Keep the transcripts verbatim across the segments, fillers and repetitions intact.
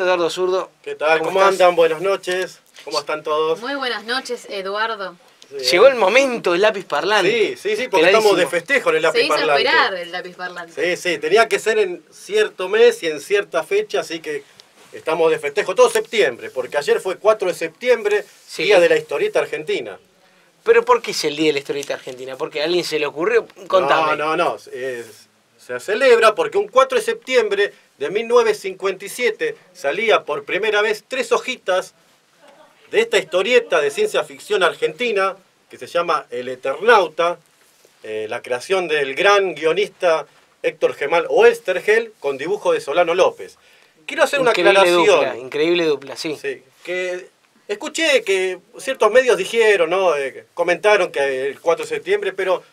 Eduardo Zurdo. ¿Qué tal? ¿Cómo, ¿Cómo andan? Buenas noches. ¿Cómo están todos? Muy buenas noches, Eduardo. Sí. Llegó el momento del lápiz parlante. Sí, sí, sí, porque estamos de festejo en el lápiz Se hizo parlante. esperar el lápiz parlante. Sí, sí, tenía que ser en cierto mes y en cierta fecha, así que estamos de festejo todo septiembre, porque ayer fue cuatro de septiembre, sí. Día de la historieta argentina. ¿Pero por qué es el Día de la Historieta Argentina? ¿Porque a alguien se le ocurrió? Contame. No, no, no. Es, se celebra porque un cuatro de septiembre de mil novecientos cincuenta y siete salía por primera vez tres hojitas de esta historieta de ciencia ficción argentina que se llama El Eternauta, eh, la creación del gran guionista Héctor Gemal Oesterhel con dibujo de Solano López. Quiero hacer increíble una aclaración. Dupla, increíble dupla, sí. sí que escuché que ciertos medios dijeron, ¿no? Eh, comentaron que el cuatro de septiembre, pero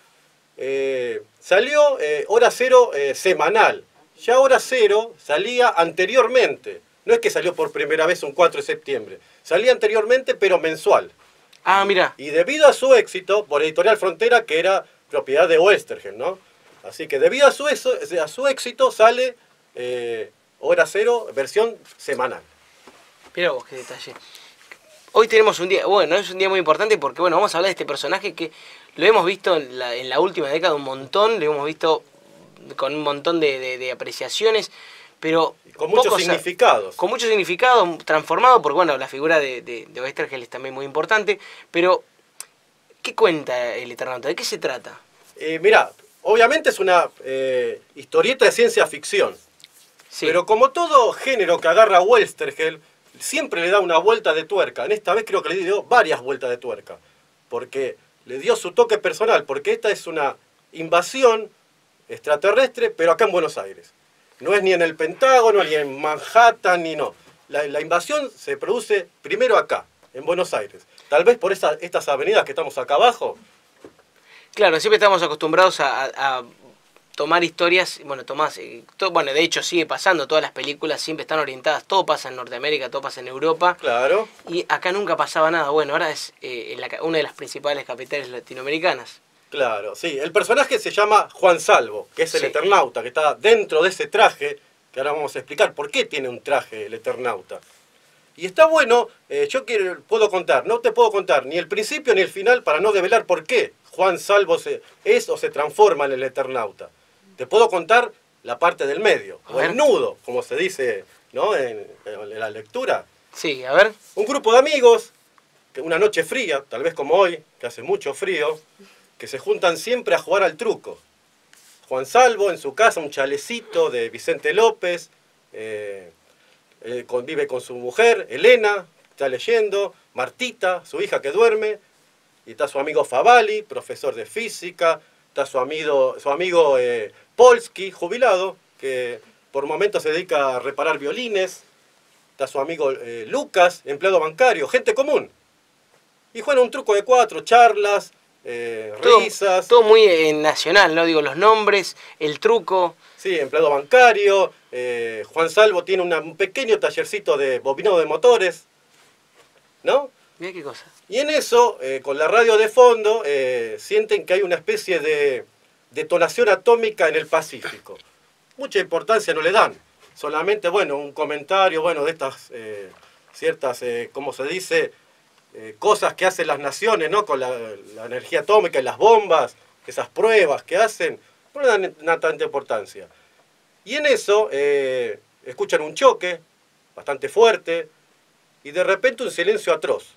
eh, salió eh, Hora Cero eh, semanal. Ya Hora Cero salía anteriormente. No es que salió por primera vez un cuatro de septiembre. Salía anteriormente, pero mensual. Ah, mira. Y debido a su éxito, por Editorial Frontera, que era propiedad de Oesterhel, ¿no? Así que debido a su, eso, a su éxito sale eh, Hora Cero versión semanal. Mirá vos qué detalle. Hoy tenemos un día, bueno, es un día muy importante porque, bueno, vamos a hablar de este personaje que lo hemos visto en la, en la última década un montón, lo hemos visto con un montón de, de, de apreciaciones, pero... Con muchos significados. Con muchos significados, transformado, porque, bueno, la figura de, de, de Oesterhel es también muy importante, pero ¿qué cuenta El Eternauta? ¿De qué se trata? Eh, mirá, obviamente es una eh, historieta de ciencia ficción, sí. Pero como todo género que agarra Oesterhel, siempre le da una vuelta de tuerca. En esta vez creo que le dio varias vueltas de tuerca, porque le dio su toque personal, porque esta es una invasión extraterrestre, pero acá en Buenos Aires. No es ni en el Pentágono, ni en Manhattan, ni no. La, la invasión se produce primero acá, en Buenos Aires. Tal vez por esa, estas avenidas que estamos acá abajo. Claro, siempre estamos acostumbrados a, a, a tomar historias, bueno, Tomás, eh, to, bueno, de hecho sigue pasando, todas las películas siempre están orientadas, todo pasa en Norteamérica, todo pasa en Europa. Claro. Y acá nunca pasaba nada. Bueno, ahora es eh, en la, una de las principales capitales latinoamericanas. Claro, sí. El personaje se llama Juan Salvo, que es el sí. Eternauta, que está dentro de ese traje, que ahora vamos a explicar por qué tiene un traje el Eternauta. Y está bueno, eh, yo quiero, puedo contar, no te puedo contar ni el principio ni el final para no develar por qué Juan Salvo se, es o se transforma en el Eternauta. Te puedo contar la parte del medio, o el nudo, como se dice, ¿no? en, en la lectura. Sí, a ver. Un grupo de amigos, que una noche fría, tal vez como hoy, que hace mucho frío, que se juntan siempre a jugar al truco. Juan Salvo en su casa, un chalecito de Vicente López, eh, eh, convive con su mujer, Elena, está leyendo, Martita, su hija que duerme, y está su amigo Favali, profesor de física, está su amigo, su amigo eh, Polsky, jubilado, que por momentos se dedica a reparar violines, está su amigo eh, Lucas, empleado bancario, gente común. Y juegan un truco de cuatro, charlas, Eh, todo, risas. Todo muy eh, nacional, ¿no? Digo, los nombres, el truco. Sí, empleado bancario. Eh, Juan Salvo tiene una, un pequeño tallercito de bobinado de motores, ¿no? Mira qué cosa. Y en eso, eh, con la radio de fondo, eh, sienten que hay una especie de detonación atómica en el Pacífico. Mucha importancia no le dan. Solamente, bueno, un comentario, bueno, de estas eh, ciertas, eh, ¿cómo se dice? Eh, cosas que hacen las naciones, ¿no? Con la, la energía atómica y las bombas, esas pruebas que hacen, no le dan una tanta importancia. Y en eso eh, escuchan un choque bastante fuerte y de repente un silencio atroz.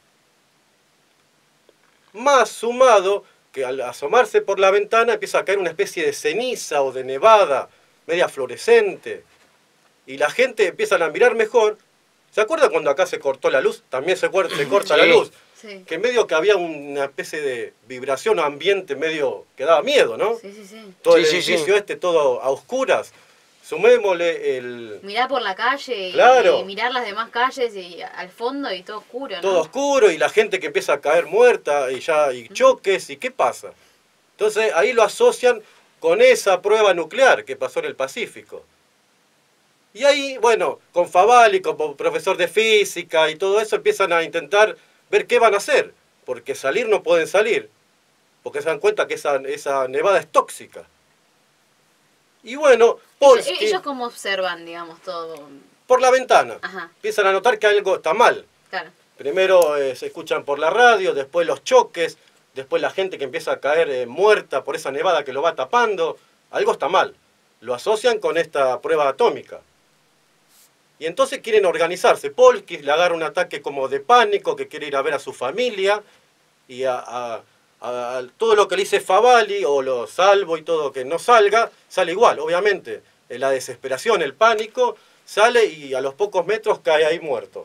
Más sumado que al asomarse por la ventana empieza a caer una especie de ceniza o de nevada media fluorescente y la gente empieza a mirar mejor. ¿Se acuerdan cuando acá se cortó la luz? También se, se corta sí. la luz. Sí. Que medio que había una especie de vibración o ambiente medio que daba miedo, ¿no? Sí, sí, sí. Todo sí, el sí, edificio sí. este todo a oscuras. Sumémosle el... Mirar por la calle claro. y, y mirar las demás calles y al fondo y todo oscuro, ¿no? Todo oscuro y la gente que empieza a caer muerta y ya y choques. ¿Y qué pasa? Entonces ahí lo asocian con esa prueba nuclear que pasó en el Pacífico. Y ahí, bueno, con Favali, como profesor de física y todo eso, empiezan a intentar ver qué van a hacer. Porque salir no pueden salir. Porque se dan cuenta que esa, esa nevada es tóxica. Y bueno, Polsky... ¿Ellos cómo observan, digamos, todo? por la ventana. Ajá. Empiezan a notar que algo está mal. Claro. Primero eh, se escuchan por la radio, después los choques, después la gente que empieza a caer eh, muerta por esa nevada que lo va tapando. Algo está mal. Lo asocian con esta prueba atómica. Y entonces quieren organizarse. Polskis le agarra un ataque como de pánico, que quiere ir a ver a su familia, y a, a, a, a todo lo que le dice Favali, o lo Salvo y todo que no salga, sale igual, obviamente. La desesperación, el pánico, sale y a los pocos metros cae ahí muerto.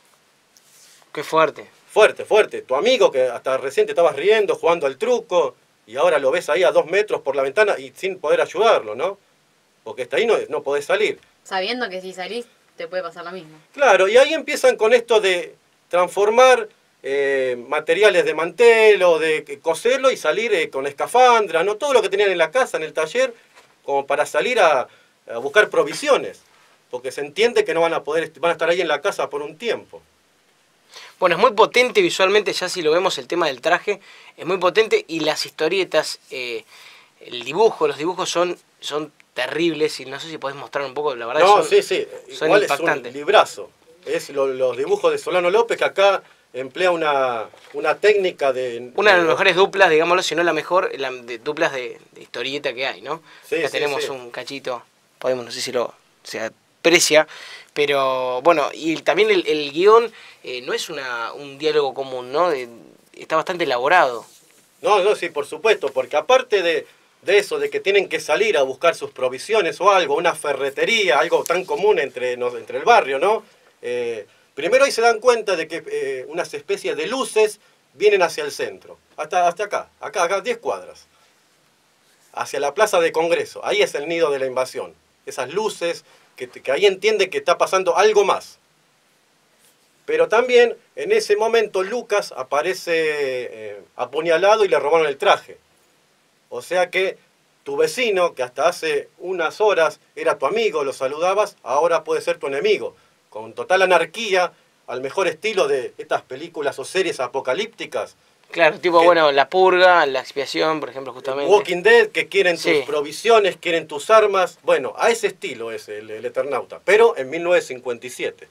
Qué fuerte. Fuerte, fuerte. Tu amigo que hasta recién te estabas riendo, jugando al truco, y ahora lo ves ahí a dos metros por la ventana y sin poder ayudarlo, ¿no? Porque hasta ahí no, no podés salir. Sabiendo que si salís te puede pasar lo mismo. Claro, y ahí empiezan con esto de transformar eh, materiales de mantel o de coserlo y salir eh, con escafandra, ¿no? Todo lo que tenían en la casa, en el taller, como para salir a, a buscar provisiones. Porque se entiende que no van a poder, van a estar ahí en la casa por un tiempo. Bueno, es muy potente visualmente, ya si lo vemos el tema del traje, es muy potente y las historietas, eh, el dibujo, los dibujos son, son terribles y no sé si podés mostrar un poco, la verdad. No, son, sí, sí, son igual impactantes. Es un librazo. Es lo, los dibujos de Solano López, que acá emplea una, una técnica de... Una de las de, mejores duplas, digámoslo, si no la mejor, la de, duplas de, de historieta que hay, ¿no? Sí, ya sí, tenemos sí. un cachito, podemos, no sé si lo se aprecia, pero bueno, y también el, el guión eh, no es una, un diálogo común, ¿no? De, está bastante elaborado. No, no, sí, por supuesto, porque aparte de, de eso, de que tienen que salir a buscar sus provisiones o algo, una ferretería, algo tan común entre, no, entre el barrio, ¿no? Eh, primero ahí se dan cuenta de que eh, unas especies de luces vienen hacia el centro, hasta, hasta acá, acá, acá, diez cuadras, hacia la plaza de Congreso. Ahí es el nido de la invasión. Esas luces, que, que ahí entiende que está pasando algo más. Pero también, en ese momento, Lucas aparece eh, apuñalado y le robaron el traje. O sea que tu vecino, que hasta hace unas horas era tu amigo, lo saludabas, ahora puede ser tu enemigo. Con total anarquía, al mejor estilo de estas películas o series apocalípticas. Claro, tipo, que, bueno, la purga, la expiación, por ejemplo, justamente. Walking Dead, que quieren sí. tus provisiones, quieren tus armas. Bueno, a ese estilo es el, el Eternauta, pero en mil novecientos cincuenta y siete.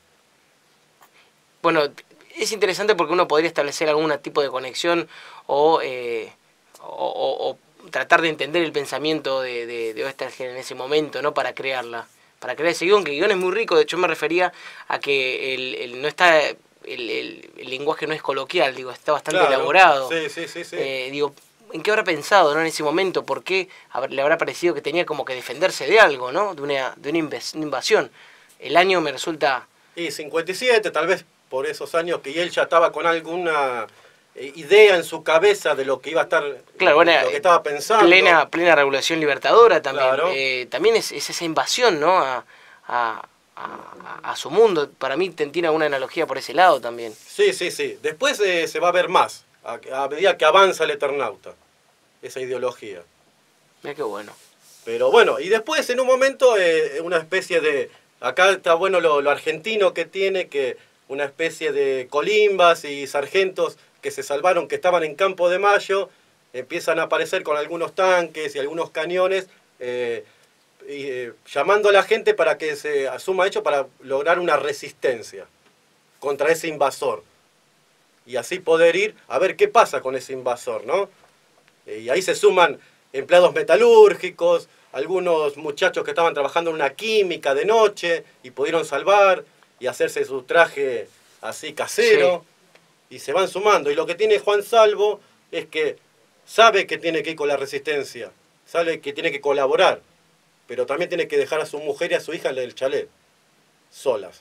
Bueno, es interesante porque uno podría establecer algún tipo de conexión o, eh, o, o, o tratar de entender el pensamiento de, de, de Oesterheld en ese momento, ¿no? Para crearla, para crear ese guión, que el guión es muy rico. De hecho, me refería a que el, el, no está, el, el, el lenguaje no es coloquial, digo, está bastante Claro, elaborado. Sí, sí, sí, sí. Eh, digo, ¿en qué habrá pensado, ¿no? En ese momento? ¿Por qué le habrá parecido que tenía como que defenderse de algo, ¿no? De una, de una invasión. El año me resulta... Y cincuenta y siete, tal vez por esos años que él ya estaba con alguna eh, idea en su cabeza de lo que iba a estar, claro, bueno, lo que estaba pensando. Plena, plena regulación libertadora también. Claro. Eh, también es, es esa invasión, ¿no? A, a, a, a su mundo. Para mí tiene una analogía por ese lado también. Sí, sí, sí. Después eh, se va a ver más, a, a medida que avanza el Eternauta, esa ideología. Mira qué bueno. Pero bueno, y después en un momento eh, una especie de... Acá está bueno lo, lo argentino que tiene, que una especie de colimbas y sargentos que se salvaron, que estaban en Campo de Mayo, empiezan a aparecer con algunos tanques y algunos cañones, eh, y, eh, llamando a la gente para que se asuma hecho para lograr una resistencia contra ese invasor. Y así poder ir a ver qué pasa con ese invasor, ¿no? Eh, y ahí se suman empleados metalúrgicos, algunos muchachos que estaban trabajando en una química de noche y pudieron salvar y hacerse su traje así casero. Sí. Y se van sumando. Y lo que tiene Juan Salvo es que sabe que tiene que ir con la resistencia, sabe que tiene que colaborar, pero también tiene que dejar a su mujer y a su hija en el chalet, solas.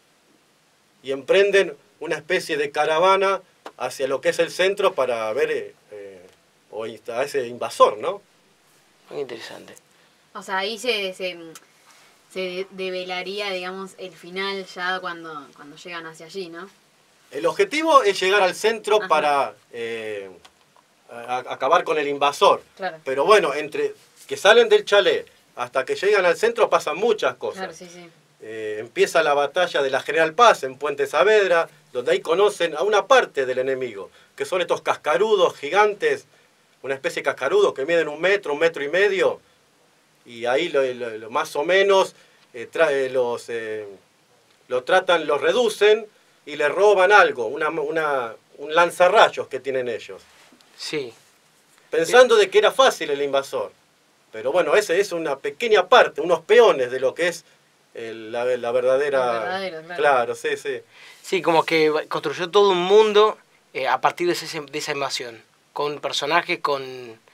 Y emprenden una especie de caravana hacia lo que es el centro para ver eh, eh, a ese invasor, ¿no? Muy interesante. O sea, ahí se, se, se develaría, digamos, el final ya cuando, cuando llegan hacia allí, ¿no? El objetivo es llegar al centro Ajá. para eh, a, a acabar con el invasor. Claro. Pero bueno, entre que salen del chalet hasta que llegan al centro pasan muchas cosas. Claro, sí, sí. Eh, empieza la batalla de la General Paz en Puente Saavedra, donde ahí conocen a una parte del enemigo, que son estos cascarudos gigantes, una especie de cascarudos que miden un metro, un metro y medio, y ahí lo, lo, lo más o menos eh, trae los, eh, lo tratan, lo reducen y le roban algo, una, una, un lanzarrayos que tienen ellos. Sí. Pensando de que era fácil el invasor. Pero bueno, ese es una pequeña parte, unos peones de lo que es el- la, la verdadera... Lo verdadero, claro. Claro, sí, sí. Sí, como que construyó todo un mundo eh, a partir de, ese, de esa invasión. Con personajes, con...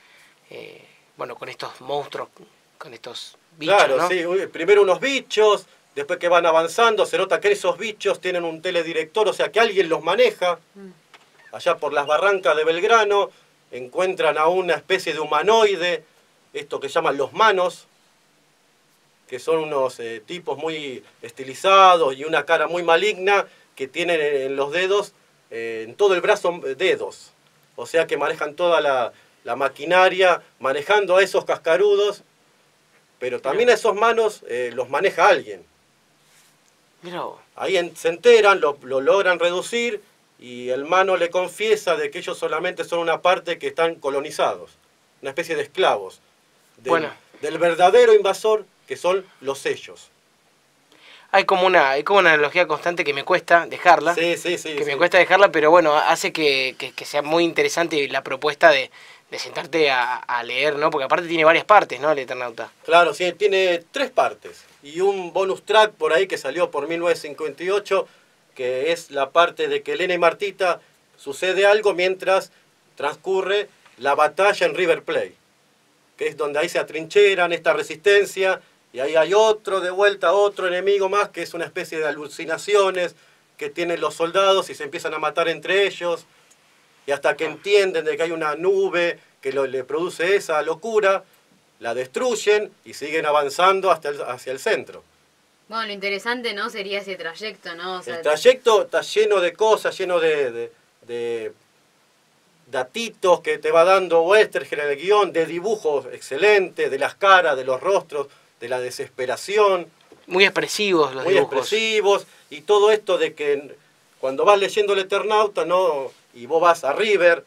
eh, bueno, con estos monstruos, con estos bichos, Claro, ¿no? sí. Primero unos bichos, después que van avanzando, se nota que esos bichos tienen un teledirector, o sea que alguien los maneja. Mm. Allá por las barrancas de Belgrano encuentran a una especie de humanoide, esto que llaman los manos, que son unos eh, tipos muy estilizados y una cara muy maligna que tienen en los dedos, eh, en todo el brazo, eh, dedos. O sea que manejan toda la, la maquinaria, manejando a esos cascarudos, pero también a esos manos eh, los maneja alguien. Mirá vos. Ahí en- se enteran, lo, lo logran reducir y el mano le confiesa de que ellos solamente son una parte que están colonizados, una especie de esclavos del, Bueno. del verdadero invasor que son los sellos. Hay como una hay como una analogía constante que me cuesta dejarla. Sí, sí, sí. que sí. me cuesta dejarla, pero bueno, hace que, que- que sea muy interesante la propuesta de, de sentarte a, a leer, ¿no? Porque aparte tiene varias partes, ¿no? El Eternauta. Claro, sí, tiene tres partes y un bonus track por ahí que salió por mil novecientos cincuenta y ocho, que es la parte de que Elena y Martita sucede algo mientras transcurre la batalla en River Plate, que es donde ahí se atrincheran esta resistencia y ahí hay otro de vuelta, otro enemigo más que es una especie de alucinaciones que tienen los soldados y se empiezan a matar entre ellos y hasta que entienden de que hay una nube que lo- le produce esa locura, la destruyen y siguen avanzando hasta el- hacia el centro. Bueno, lo interesante, ¿no? Sería ese trayecto, ¿no? O sea, El trayecto está lleno de cosas, lleno de, de- de datitos que te va dando Westerger en el guión, de dibujos excelentes, de las caras, de los rostros, de la desesperación, Muy expresivos los muy dibujos. expresivos, y todo esto de que cuando vas leyendo el Eternauta, ¿no? Y vos vas a River,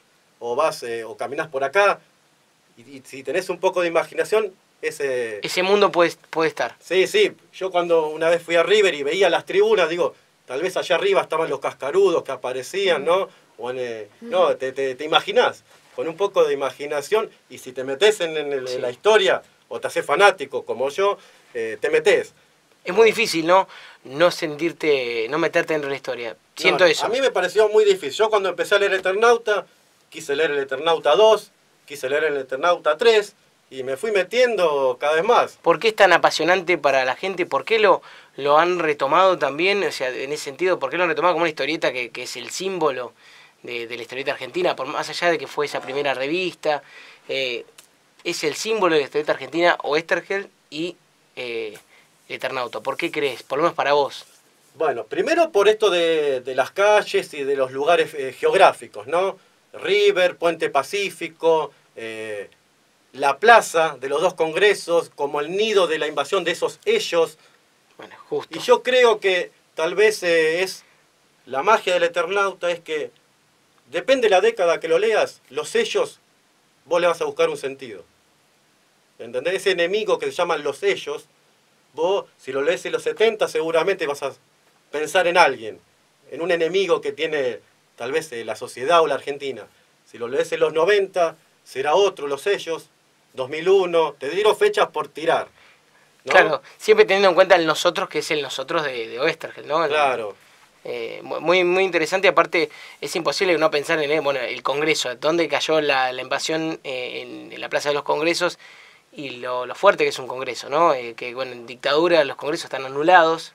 o vas eh, o caminás por acá, y, y si tenés un poco de imaginación, ese... Ese mundo puede, puede estar. Sí, sí, yo cuando una vez fui a River y veía las tribunas, digo, tal vez allá arriba estaban los cascarudos que aparecían, ¿no? O en, eh, no, te, te, te imaginás, con un poco de imaginación, y si te metés en, en el- en Sí. la historia, o te haces fanático como yo, eh, te metés. Es muy difícil, ¿no? No sentirte, no meterte dentro de la historia. Siento No, eso. A mí me pareció muy difícil. Yo cuando empecé a leer Eternauta, quise leer el Eternauta dos, quise leer el Eternauta tres, y me fui metiendo cada vez más. ¿Por qué es tan apasionante para la gente? ¿Por qué lo, lo han retomado también? O sea, en ese sentido, ¿por qué lo han retomado como una historieta que, que es el símbolo de, de la historieta argentina? Por más allá de que fue esa primera revista, eh, es el símbolo de la historieta argentina, Oesterheld y eh, Eternauta. ¿Por qué crees? Por lo menos para vos. Bueno, primero por esto de, de las calles y de los lugares eh, geográficos, ¿no? River, Puente Pacífico, eh, la plaza de los dos congresos, como el nido de la invasión de esos ellos. Bueno, justo. Y yo creo que tal vez eh, es la magia del Eternauta, es que depende de la década que lo leas, los sellos, vos le vas a buscar un sentido. ¿Entendés? Ese enemigo que se llaman los sellos, vos, si lo lees en los setenta, seguramente vas a pensar en alguien, en un enemigo que tiene tal vez eh, la sociedad o la Argentina. Si lo lees en los noventa, será otro, los sellos, dos mil uno, te dieron fechas por tirar, ¿no? Claro, siempre teniendo en cuenta el nosotros, que es el nosotros de, de Oesterheld, ¿no? El- Claro. Eh, muy, muy interesante, aparte es imposible no pensar en eh, bueno, el Congreso, dónde cayó la, la invasión eh, en, en la Plaza de los Congresos y lo, lo fuerte que es un Congreso, ¿no? Eh, que bueno, en dictadura los Congresos están anulados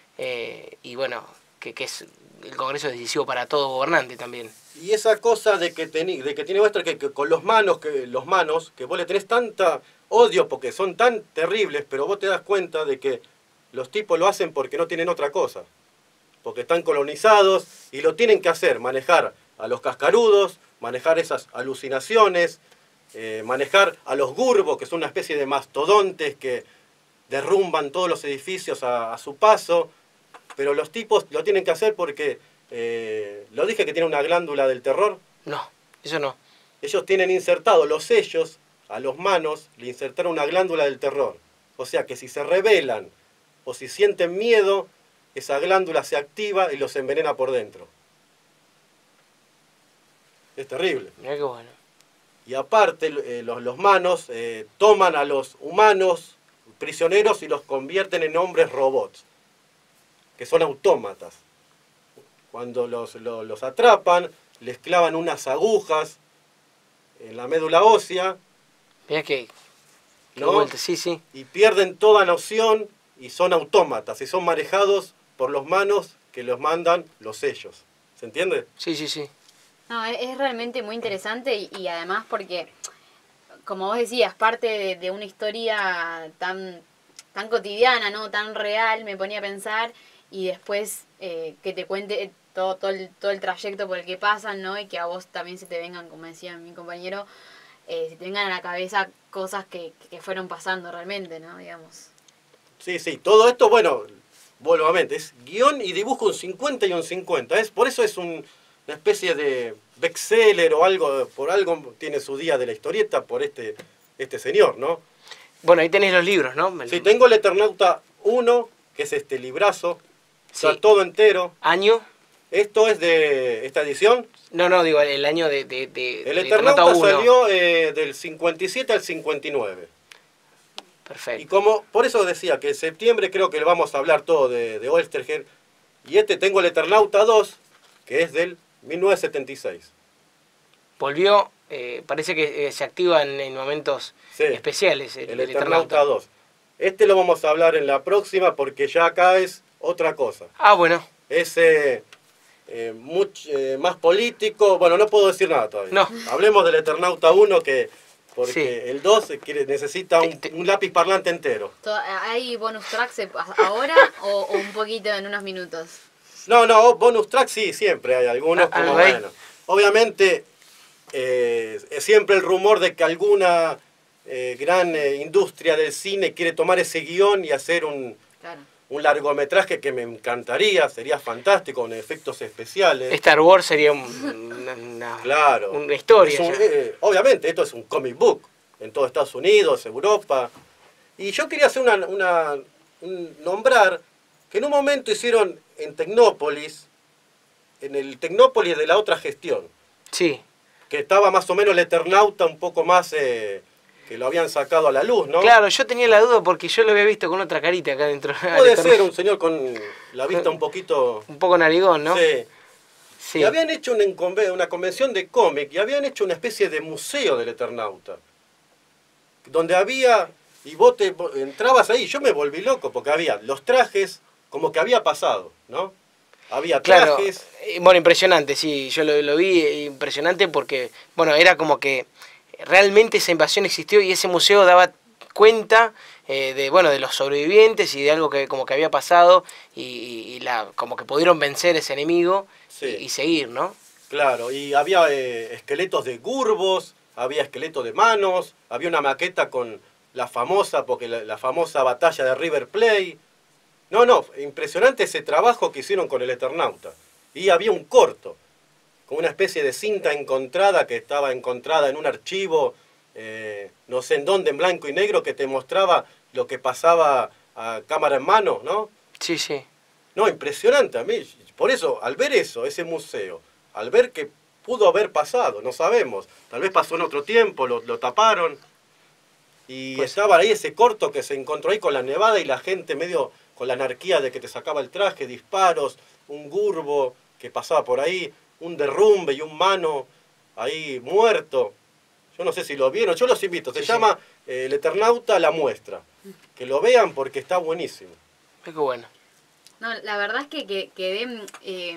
eh, y bueno, que, que es el Congreso es decisivo para todo gobernante también. Y esa cosa de que, tení, de que tiene vuestra que, que con los manos, que los manos, que vos le tenés tanta odio porque son tan terribles, pero vos te das cuenta de que los tipos lo hacen porque no tienen otra cosa. Porque están colonizados y lo tienen que hacer, manejar a los cascarudos, manejar esas alucinaciones, eh, manejar a los gurbos, que son una especie de mastodontes que derrumban todos los edificios a, a su paso, pero los tipos lo tienen que hacer porque, eh, lo dije que tiene una glándula del terror, No, eso no. ellos tienen insertado los sellos, a los manos le insertaron una glándula del terror. O sea que si se rebelan o si sienten miedo, esa glándula se activa y los envenena por dentro. Es terrible. Mirá qué bueno. Y aparte, eh, los, los manos eh, toman a los humanos prisioneros y los convierten en hombres robots, que son autómatas. Cuando los, los, los atrapan, les clavan unas agujas en la médula ósea. Mirá que... qué ¿no? vuelta, sí, sí. Y pierden toda noción y son autómatas y son manejados por los manos que los mandan los sellos. ¿Se entiende? Sí, sí, sí. No, es es realmente muy interesante y, y además porque, como vos decías, parte de, de una historia tan, tan cotidiana, ¿no? Tan real, me ponía a pensar, y después eh, que te cuente todo, todo, el, todo el trayecto por el que pasan, ¿no? Y que a vos también se te vengan, como decía mi compañero, eh, se te vengan a la cabeza cosas que, que fueron pasando realmente, ¿no? Digamos. Sí, sí. Todo esto, bueno, vuelvo a mente, es guión y dibujo un cincuenta y un cincuenta. Es, por eso es un... una especie de bestseller o algo, por algo tiene su día de la historieta por este, este señor, ¿no? Bueno, ahí tenés los libros, ¿no? Sí, tengo el Eternauta uno, que es este librazo, está Sí. todo entero. ¿Año? Esto es de esta edición. No, no, digo, el año de... de, de El de Eternauta uno. salió eh, del cincuenta y siete al cincuenta y nueve. Perfecto. Y como, por eso decía que en septiembre creo que vamos a hablar todo de, de Oesterheld. Y este tengo el Eternauta dos, que es del mil novecientos setenta y seis. Volvió, eh, parece que eh, se activa en, en momentos Sí, especiales el, el el Eternauta Eternauta. dos. Este lo vamos a hablar en la próxima porque ya acá es otra cosa. Ah, bueno, Es eh, eh, much- eh, más político. Bueno, no puedo decir nada todavía. No. Hablemos del Eternauta uno, que porque Sí. el dos quiere, necesita un, Te- te- un lápiz parlante entero. To- ¿Hay bonus tracks ahora o, o un poquito en unos minutos? No, no, bonus track sí, siempre hay algunos. Ah, Como, algo hay. bueno, obviamente, eh, es siempre el rumor de que alguna eh, gran eh, industria del cine quiere tomar ese guión y hacer un, Claro. un largometraje que me encantaría, sería fantástico, con efectos especiales. Star Wars sería un- una, una- Claro. una historia. Es un- ya. eh, obviamente, esto es un comic book en todo Estados Unidos, Europa. Y yo quería hacer una, una un- nombrar que en un momento hicieron en Tecnópolis, en el Tecnópolis de la otra gestión, Sí, que estaba más o menos el Eternauta un poco más, eh, que lo habían sacado a la luz, ¿no? claro, yo tenía la duda porque yo lo había visto con otra carita acá dentro. Puede ser un señor con la vista un poquito... Un poco narigón, ¿no? Sí. Sí. Y habían hecho una, inconve- una convención de cómic y habían hecho una especie de museo del Eternauta. Donde había, y vos te, vos entrabas ahí, yo me volví loco porque había los trajes como que había pasado, ¿no? Había Claro, trajes, eh, bueno, impresionante, sí, yo lo, lo vi eh, impresionante porque, bueno, era como que realmente esa invasión existió y ese museo daba cuenta eh, de, bueno, de los sobrevivientes y de algo que como que había pasado y, y la, como que pudieron vencer ese enemigo Sí. y, y seguir, ¿no? claro, y había eh, esqueletos de gurbos, había esqueletos de manos, había una maqueta con la famosa, porque la, la famosa batalla de River Plate. No, no, impresionante ese trabajo que hicieron con el Eternauta. Y había un corto, con una especie de cinta encontrada que estaba encontrada en un archivo, eh, no sé en dónde, en blanco y negro, que te mostraba lo que pasaba a cámara en mano, ¿no? Sí, sí. No, impresionante a mí. Por eso, al ver eso, ese museo, al ver que pudo haber pasado, no sabemos. Tal vez pasó en otro tiempo, lo, lo taparon. Y Pues- estaba ahí ese corto que se encontró ahí con la nevada y la gente medio con la anarquía de que te sacaba el traje, disparos, un gurbo que pasaba por ahí, un derrumbe y un mano ahí muerto. Yo no sé si lo vieron, yo los invito. Se Sí, sí. llama eh, El Eternauta La Muestra. Que lo vean porque está buenísimo. Qué bueno. No, la verdad es que, que quedé, eh,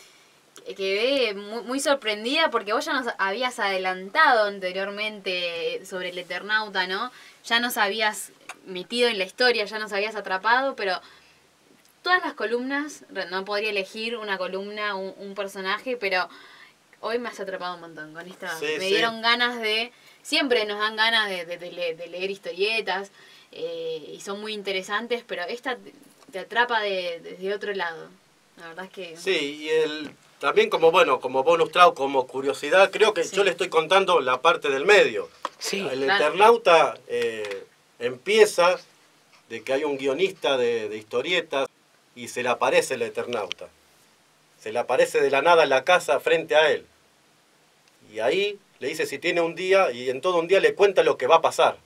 quedé muy, muy sorprendida porque vos ya nos habías adelantado anteriormente sobre el Eternauta, ¿no? Ya nos habías metido en la historia, ya nos habías atrapado, pero todas las columnas, no podría elegir una columna, un, un personaje, pero hoy me has atrapado un montón con esta. Sí, me sí. dieron ganas de, siempre nos dan ganas de, de, de le- de leer historietas eh, y son muy interesantes, pero esta te, te atrapa de, desde otro lado. La verdad es que... Sí, y el, también como bueno, como bonus track, como curiosidad, creo que Sí. yo le estoy contando la parte del medio. Sí, El claro. Eternauta eh, empieza de que hay un guionista de, de historietas y se le aparece el Eternauta. Se le aparece de la nada en la casa frente a él. Y ahí le dice si tiene un día, y en todo un día le cuenta lo que va a pasar.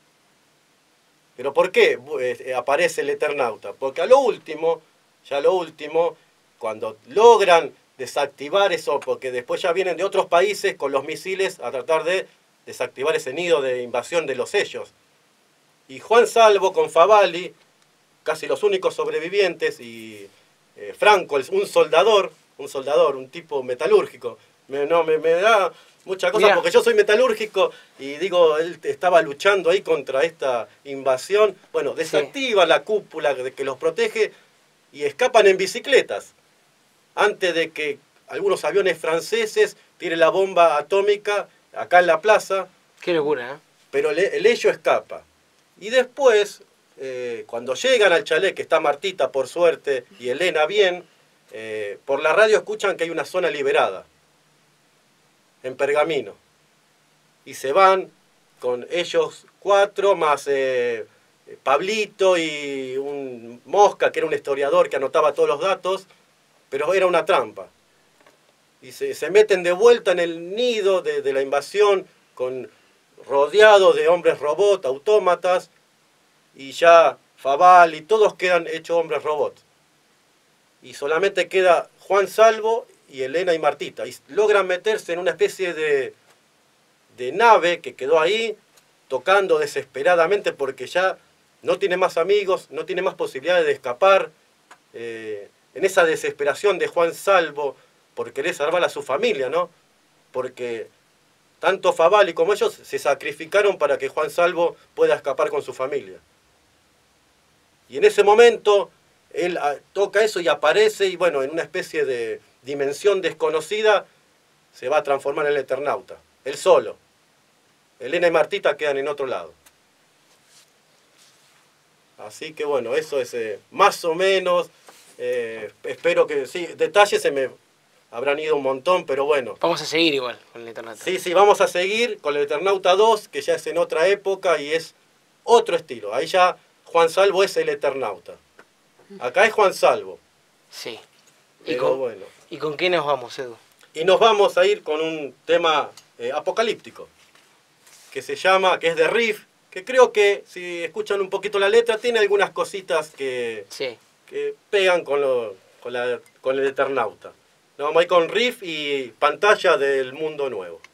¿Pero por qué eh, aparece el Eternauta? Porque a lo último, ya a lo último, cuando logran desactivar eso, porque después ya vienen de otros países con los misiles a tratar de desactivar ese nido de invasión de los sellos. Y Juan Salvo con Favalli, casi los únicos sobrevivientes, y eh, Franco, un soldador, un soldador, un tipo metalúrgico. Me, no, me, me da mucha cosa porque yo soy metalúrgico y digo, él estaba luchando ahí contra esta invasión. Bueno, desactiva sí. la cúpula de que los protege y escapan en bicicletas. Antes de que algunos aviones franceses tiren la bomba atómica acá en la plaza. Qué locura, ¿eh? Pero le, el ello escapa. Y después, eh, cuando llegan al chalet, que está Martita por suerte y Elena bien, eh, por la radio escuchan que hay una zona liberada en Pergamino. Y se van con ellos cuatro, más eh, Pablito y un Mosca, que era un historiador que anotaba todos los datos, pero era una trampa. Y se, se meten de vuelta en el nido de, de la invasión, con, rodeados de hombres robot, autómatas, y ya Favalli, todos quedan hechos hombres robot. Y solamente queda Juan Salvo y Elena y Martita. Y logran meterse en una especie de, de nave que quedó ahí, tocando desesperadamente porque ya no tiene más amigos, no tiene más posibilidades de escapar. Eh, en esa desesperación de Juan Salvo por querer salvar a su familia, ¿no? Porque tanto Favalli como ellos se sacrificaron para que Juan Salvo pueda escapar con su familia. Y en ese momento él toca eso y aparece, y bueno, en una especie de dimensión desconocida se va a transformar en el Eternauta. Él solo. Elena y Martita quedan en otro lado. Así que bueno, eso es eh, más o menos. Eh, espero que sí, detalles se me habrán ido un montón, pero bueno. Vamos a seguir igual con el Eternauta. Sí, sí, vamos a seguir con el Eternauta dos, que ya es en otra época y es otro estilo. Ahí ya Juan Salvo es el Eternauta. Acá es Juan Salvo. Sí. ¿Y con, bueno. ¿Y con qué nos vamos, Edu? Y nos vamos a ir con un tema eh, apocalíptico, que se llama, que es de Riff, que creo que si escuchan un poquito la letra, tiene algunas cositas que, sí. que pegan con, lo, con, la, con el Eternauta. Nos vamos a ir con Riff y Pantalla del Mundo Nuevo.